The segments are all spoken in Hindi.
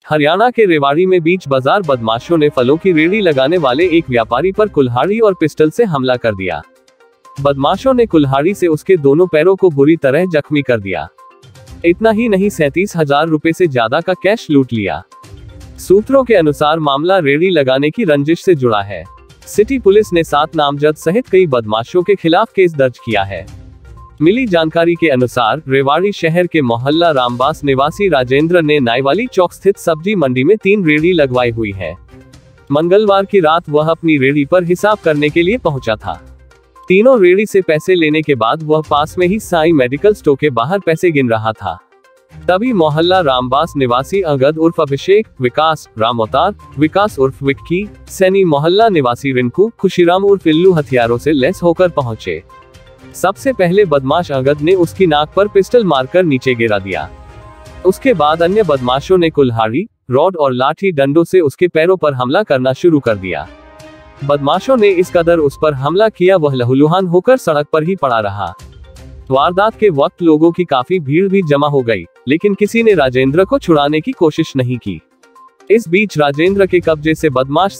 हरियाणा के रेवाड़ी में बीच बाजार बदमाशों ने फलों की रेहड़ी लगाने वाले एक व्यापारी पर कुल्हाड़ी और पिस्टल से हमला कर दिया। बदमाशों ने कुल्हाड़ी से उसके दोनों पैरों को बुरी तरह जख्मी कर दिया। इतना ही नहीं, 37,000 रुपए से ज्यादा का कैश लूट लिया। सूत्रों के अनुसार मामला रेहड़ी लगाने की रंजिश से जुड़ा है। सिटी पुलिस ने 7 नामजद सहित कई बदमाशों के खिलाफ केस दर्ज किया है। मिली जानकारी के अनुसार रेवाड़ी शहर के मोहल्ला रामबास निवासी राजेंद्र ने नाईवाली चौक स्थित सब्जी मंडी में 3 रेहड़ी लगवाई हुई है। मंगलवार की रात वह अपनी रेहड़ी पर हिसाब करने के लिए पहुंचा था। तीनों रेहड़ी से पैसे लेने के बाद वह पास में ही साई मेडिकल स्टोर के बाहर पैसे गिन रहा था। तभी मोहल्ला रामबास निवासी अगद उर्फ अभिषेक, विकास, राम अवतार, विकास उर्फ विक्की, सैनी, मोहल्ला निवासी रिंकू, खुशीराम उर्फ इल्लू हथियारों से लैस होकर पहुंचे। सबसे पहले बदमाश अगद ने उसकी नाक पर पिस्टल मारकर नीचे गिरा दिया। उसके बाद अन्य बदमाशों ने कुल्हाड़ी, रॉड और लाठी डंडों से उसके पैरों पर हमला करना शुरू कर दिया। बदमाशों ने इस कदर उस पर हमला किया, वह लहूलुहान होकर सड़क पर ही पड़ा रहा। वारदात के वक्त लोगों की काफी भीड़ भी जमा हो गई, लेकिन किसी ने राजेंद्र को छुड़ाने की कोशिश नहीं की। इस बीच राजेंद्र के कब्जे से बदमाश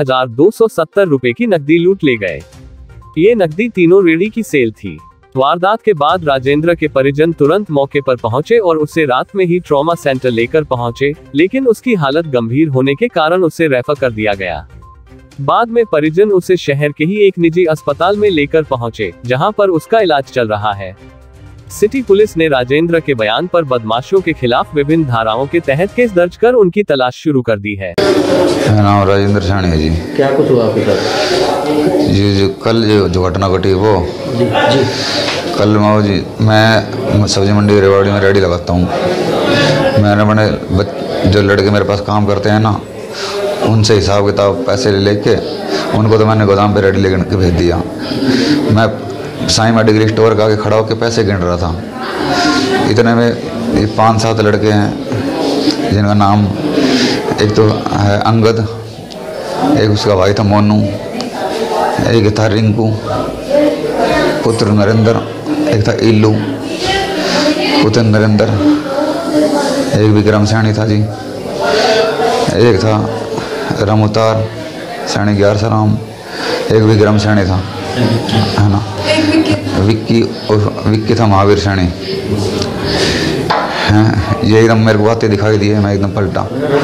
37,270 रुपए की नकदी लूट ले गए। ये नकदी तीनों रेहड़ी की सेल थी। वारदात के बाद राजेंद्र के परिजन तुरंत मौके पर पहुंचे और उसे रात में ही ट्रॉमा सेंटर लेकर पहुंचे, लेकिन उसकी हालत गंभीर होने के कारण उसे रेफर कर दिया गया। बाद में परिजन उसे शहर के ही एक निजी अस्पताल में लेकर पहुंचे, जहां पर उसका इलाज चल रहा है। सिटी पुलिस ने राजेंद्र के बयान पर बदमाशों के खिलाफ विभिन्न धाराओं के तहत केस दर्ज कर उनकी तलाश शुरू कर दी है। मेरा नाम राजेंद्र सानी है जी। क्या कुछ हुआ आपके साथ? जी कल जो घटना घटी वो जी कल मैं सब्जी मंडी रेवाड़ी में रेहड़ी लगाता हूँ। मैंने अपने जो लड़के मेरे पास काम करते हैं ना, उनसे हिसाब किताब पैसे लेके उनको तो मैंने गोदाम पे रेहड़ी लेकर भेज दिया। मैं साई मेडिकल स्टोर का आगे खड़ा होकर पैसे गिन रहा था। इतने में 5-7 लड़के हैं, जिनका नाम एक तो है अंगद, एक उसका भाई था मोनू, एक था रिंकू पुत्र नरेंद्र, एक था इल्लू पुत्र नरेंद्र, एक विक्रम सैनी था जी, एक था राम अवतार सैनी 11 राम, एक विक्रम सैनी था, है ना, विक्की था महावीर सैनी। ये एकदम मेरे को बातें दिखाई दी है, मैं एकदम पलटा।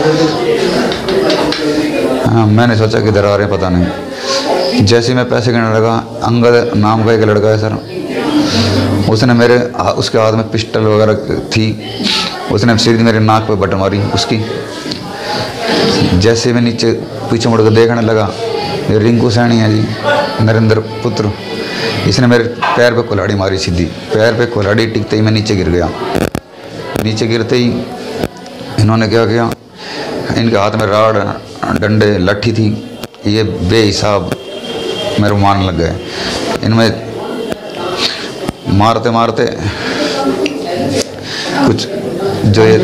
हाँ, मैंने सोचा कि दरार है, पता नहीं। जैसे मैं पैसे गिनने लगा, अंगद नाम का एक लड़का है सर, उसने उसके हाथ में पिस्टल वगैरह थी, उसने सीधी मेरे नाक पे बट मारी उसकी। जैसे मैं नीचे पीछे मुड़ कर देखने लगा, ये रिंकू सैनी है जी, नरेंद्र पुत्र, इसने मेरे पैर पे कुल्हाड़ी मारी सीधी। पैर पे कुल्हाड़ी टिकते ही मैं नीचे गिर गया। नीचे गिरते ही इन्होंने क्या किया, इनके हाथ में राड, डंडे, लाठी थी, ये बेहिसाब मेरे को मारने लग गए। इनमें मारते मारते कुछ जो ये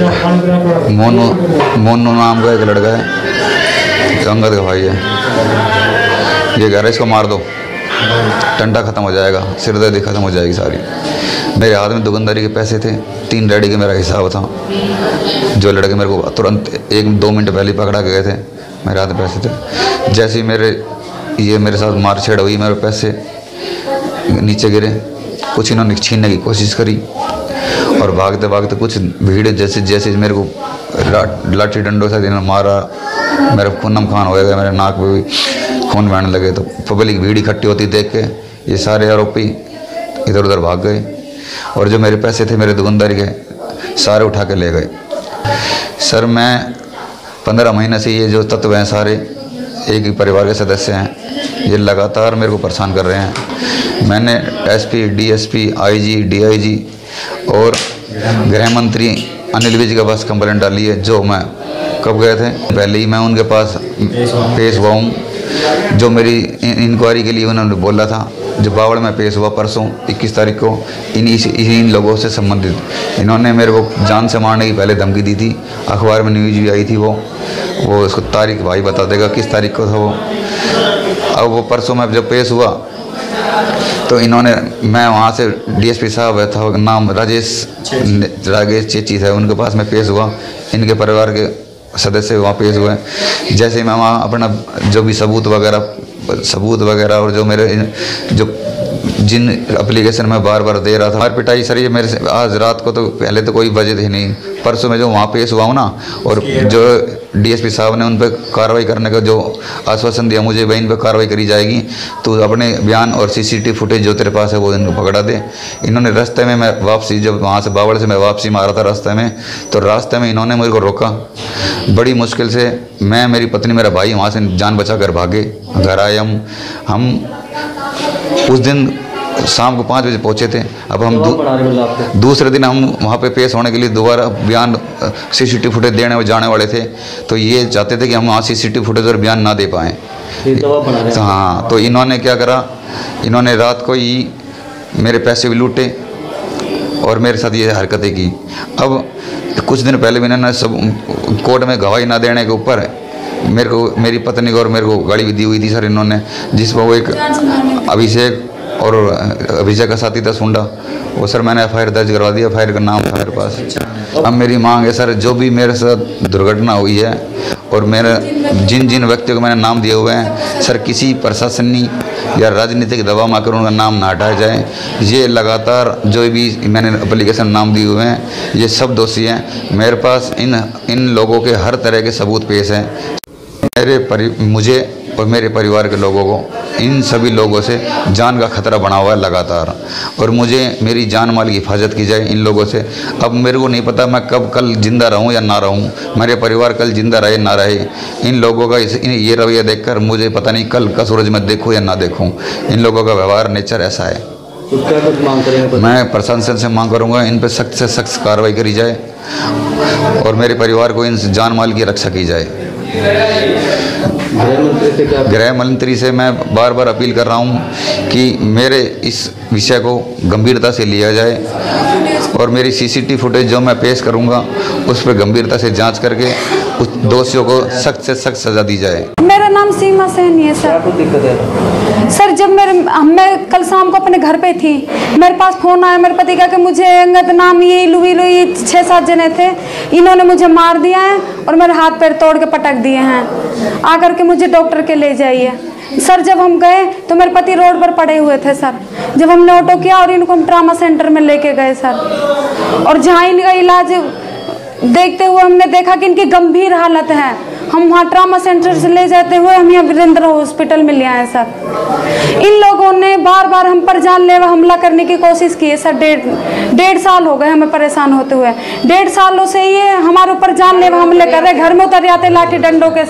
मोनू नाम का एक लड़का है, अंगद का भाई है, ये कह रहा है इसको मार दो, टंडा खत्म हो जाएगा, सिरदर्दी खत्म हो जाएगी सारी। मेरे हाथ में दुकानदारी के पैसे थे, 3 रेहड़ी के मेरा हिसाब था। जो लड़के मेरे को तुरंत 1-2 मिनट पहले पकड़ा गए थे, मेरे हाथ में पैसे थे। जैसे ही मेरे साथ मारछेड़ हुई, मेरे पैसे नीचे गिरे, कुछ इन्होंने छीनने की कोशिश करी और भागते भागते कुछ भीड़ जैसे मेरे को लाठी डंडों से इन्होंने मारा। मेरा खूनम खान हो गया, मेरे नाक पे भी खून बहने लगे। तो पब्लिक भीड़ इकट्ठी होती देख के ये सारे आरोपी इधर उधर भाग गए और जो मेरे पैसे थे मेरे दुकानदारी के, सारे उठा के ले गए। सर, मैं 15 महीने से ये जो तत्व हैं सारे एक ही परिवार के सदस्य हैं, ये लगातार मेरे को परेशान कर रहे हैं। मैंने एसपी, डीएसपी, आईजी, डीआईजी और गृह मंत्री अनिल विज के पास कंप्लेंट डाली है। जो मैं कब गए थे, पहले ही मैं उनके पास पेश हुआ हूँ। जो मेरी इंक्वायरी के लिए उन्होंने बोला था, जो बावड़ में पेश हुआ परसों 21 तारीख को, इन लोगों से संबंधित इन्होंने मेरे को जान से मारने की पहले धमकी दी थी। अखबार में न्यूज़ भी आई थी, वो उसको तारीख भाई बता देगा किस तारीख को था वो। अब वो परसों में जब पेश हुआ तो इन्होंने, मैं वहाँ से डीएसपी साहब था, नाम राजेश चेची है, उनके पास मैं पेश हुआ। इनके परिवार के सदस्य वहाँ पेश हुए। जैसे मैं वहाँ अपना जो भी सबूत वगैरह और जो मेरे जो जिन एप्लीकेशन में बार बार दे रहा था, मार पिटाई सर ये मेरे से आज रात को तो पहले तो कोई वजह थी नहीं, परसों में जो वहाँ पेश हुआ हूँ ना, और जो डीएसपी साहब ने उन पर कार्रवाई करने का जो आश्वासन दिया मुझे, वह इन पर कार्रवाई करी जाएगी, तो अपने बयान और सीसीटीवी फुटेज जो तेरे पास है वो इनको पकड़ा दे। इन्होंने रास्ते में मैं वापसी, जब वहाँ से बावड़ से मैं वापसी में आ रहा था रास्ते में, तो रास्ते में इन्होंने मेरे को रोका, बड़ी मुश्किल से मैं, मेरी पत्नी, मेरा भाई वहाँ से जान बचा कर भागे, घर आए हम उस दिन शाम को 5 बजे पहुँचे थे। अब हम दूसरे दिन हम वहाँ पे पेश होने के लिए दोबारा बयान सीसीटीवी फुटेज देने और जाने वाले थे, तो ये चाहते थे कि हम वहाँ सीसीटीवी फुटेज और बयान ना दे पाएँ। हाँ, तो इन्होंने क्या करा, इन्होंने रात को ही मेरे पैसे भी लूटे और मेरे साथ ये हरकतें की। अब कुछ दिन पहले भी इन्होंने सब कोर्ट में गवाही ना देने के ऊपर मेरे को, मेरी पत्नी को और मेरे को गाड़ी भी दी हुई थी सर इन्होंने, जिसमें वो एक अभिषेक का साथी था सुंडा, वो सर मैंने एफआईआर दर्ज करवा दिया, एफआईआर का नाम था मेरे पास। अब मेरी मांग है सर, जो भी मेरे साथ दुर्घटना हुई है और मेरे जिन व्यक्तियों को मैंने नाम दिए हुए हैं सर, किसी प्रशासनिक या राजनीतिक दबाव में आकर उनका नाम ना हटाया जाए। ये लगातार जो भी मैंने एप्लीकेशन नाम दिए हुए हैं ये सब दोषी हैं। मेरे पास इन लोगों के हर तरह के सबूत पेश हैं। मुझे और मेरे परिवार के लोगों को, इन सभी लोगों से जान का खतरा बना हुआ है लगातार, और मुझे मेरी जान माल की हिफाजत की जाए इन लोगों से। अब मेरे को नहीं पता मैं कब कल जिंदा रहूं या ना रहूं, मेरे परिवार कल जिंदा रहे ना रहे। इन लोगों का ये रवैया देखकर मुझे पता नहीं कल का सूरज मैं देखूं या ना देखूं। इन लोगों का व्यवहार नेचर ऐसा है। तो क्या कुछ मांग करेंगे? मैं प्रशासन से मांग करूँगा इन पर सख्त से सख्त कार्रवाई करी जाए और मेरे परिवार को इन जान माल की रक्षा की जाए। गृह मंत्री से मैं बार बार अपील कर रहा हूं कि मेरे इस विषय को गंभीरता से लिया जाए और मेरी सीसीटीवी फुटेज जो मैं पेश करूंगा उस पर गंभीरता से जांच करके उस दोषियों को सख्त से सख्त सजा दी जाए। मेरा नाम सीमा सहनी है सर। क्या दिक्कत है सर? जब मैं कल शाम को अपने घर पे थी, मेरे पास फोन आया मेरे पति का कि मुझे अंगद नाम ये लुई 6-7 जने थे, इन्होंने मुझे मार दिया है और मेरे हाथ पैर तोड़ के पटक दिए हैं, आकर के मुझे डॉक्टर के ले जाइए। सर जब हम गए तो मेरे पति रोड पर पड़े हुए थे सर। जब हमने ऑटो किया और इनको हम ट्रामा सेंटर में लेके गए सर, और जहाँ इनका इलाज देखते हुए हमने देखा कि इनकी गंभीर हालत है, हम वहाँ ट्रामा सेंटर से ले जाते हुए हम यहाँ वीरेंद्र हॉस्पिटल में ले आए सर। इन लोगों ने बार बार हम पर जानलेवा हमला करने की कोशिश की है सर। डेढ़ साल हो गए हमें परेशान होते हुए। 1.5 सालों से ये हमारे ऊपर जानलेवा हमले कर रहे। घर में उतर जाते लाठी डंडों के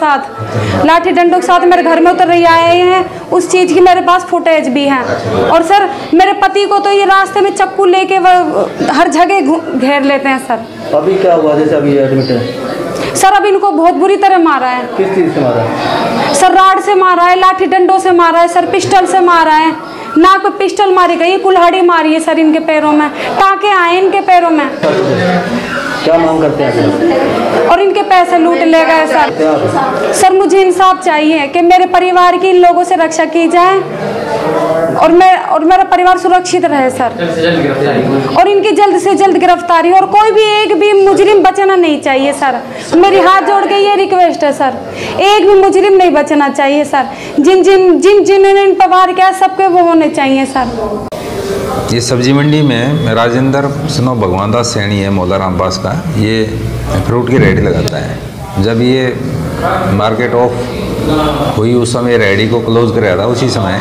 साथ मेरे घर में उतर रही आए हैं। उस चीज़ की मेरे पास फुटेज भी है। और सर मेरे पति को तो ये रास्ते में चक्कू लेके हर जगह घेर लेते हैं सर। अभी क्या हुआ? जैसे अभी एडमिट है सर, अब इनको बहुत बुरी तरह मारा है। किस चीज़ से मारा है? सर राड से मारा है, लाठी डंडों से मारा है सर, पिस्टल से मारा है, नाक पे पिस्टल मारी गई, कुल्हाड़ी मारी है सर, इनके पैरों में टाँके आए इनके पैरों में। क्या मांग करते हैं? और इनके पैसे लूट ले गए सर। सर मुझे इंसाफ चाहिए कि मेरे परिवार की इन लोगों से रक्षा की जाए और मेरा परिवार सुरक्षित रहे सर, और इनकी जल्द से जल्द गिरफ्तारी, और कोई भी एक भी मुजरिम बचना नहीं चाहिए सर। मेरी हाथ जोड़ के ये रिक्वेस्ट है सर, एक भी मुजरिम नहीं बचना चाहिए सर। जिन्होंने इन पर वार किया सबके वो होने चाहिए सर। ये सब्जी मंडी में राजेंद्र स्नो भगवान दास सैनी है मौलाराम पास का, ये फ्रूट की रेडी लगाता है। जब ये मार्केट ऑफ हुई उस समय रेडी को क्लोज कराया था। उसी समय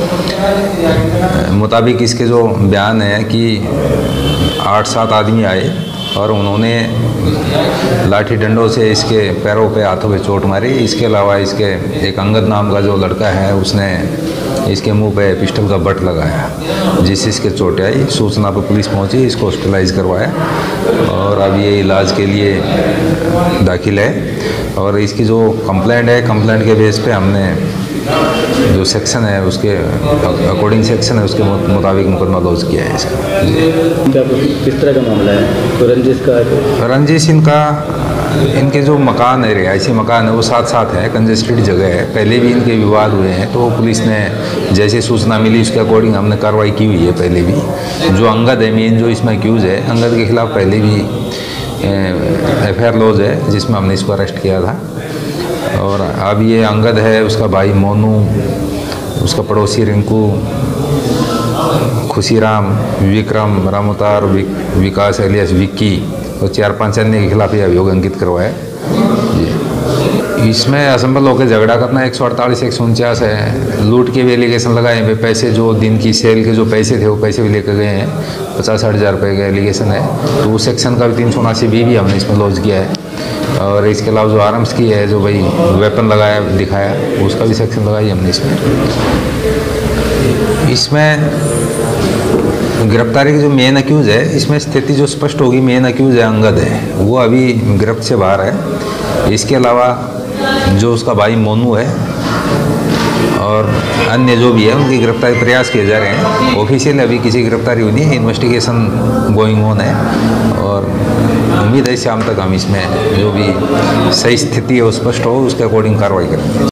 मुताबिक इसके जो बयान है कि 8-7 आदमी आए और उन्होंने लाठी डंडों से इसके पैरों पे हाथों पे चोट मारी। इसके अलावा इसके एक अंगद नाम का जो लड़का है उसने इसके मुंह पे पिस्टल का बट लगाया, जिससे इसके चोटें आई। सूचना पर पुलिस पहुंची, इसको हॉस्पिटलाइज करवाया और अब ये इलाज के लिए दाखिल है। और इसकी जो कंप्लेंट है, कंप्लेंट के बेस पे हमने जो सेक्शन है उसके अकॉर्डिंग सेक्शन है उसके मुताबिक मुकदमा दर्ज किया है इसका। किस तरह का मामला है? तो रंजिश का रंजिश इनके जो मकान है, रिहायशी मकान है, वो साथ है, कंजेस्टेड जगह है। पहले भी इनके विवाद हुए हैं, तो पुलिस ने जैसे सूचना मिली उसके अकॉर्डिंग हमने कार्रवाई की हुई है। पहले भी जो अंगद है मेन जो इसमें एक्यूज़ है, अंगद के खिलाफ पहले भी FIR लॉज है जिसमें हमने इसको अरेस्ट किया था। और अब ये अंगद है, उसका भाई मोनू, उसका पड़ोसी रिंकू, खुशीराम, विक्रम, रामोतार, विकास एलियस विक्की और 4-5 अन्य के खिलाफ ये अभियोग अंकित करवाया जी। इसमें असंबल होकर झगड़ा करना 148-149 है। लूट के भी एलिगेशन लगाए हैं। पैसे जो दिन की सेल के जो पैसे थे वो पैसे भी लेकर गए हैं। 50-60 हज़ार रुपये का एलिगेशन है। तो उस सेक्शन का भी 379 भी हमने इसमें लॉन्च किया है। और इसके अलावा जो आर्म्स की है, जो भाई वेपन लगाया दिखाया, उसका भी सेक्शन लगाई हमने इसमें गिरफ्तारी की जो मेन अक्यूज है, इसमें स्थिति जो स्पष्ट होगी, मेन अक्यूज है अंगद है, वो अभी गिरफ्त से बाहर है। इसके अलावा जो उसका भाई मोनू है और अन्य जो भी है उनकी गिरफ्तारी प्रयास किए जा रहे हैं। ऑफिशियल अभी किसी गिरफ्तारी हुई नहीं है, इन्वेस्टिगेशन गोइंग ऑन है। और उम्मीद है शाम तक हम इसमें जो भी सही स्थिति है वो स्पष्ट हो, उसके अकॉर्डिंग कार्रवाई करेंगे।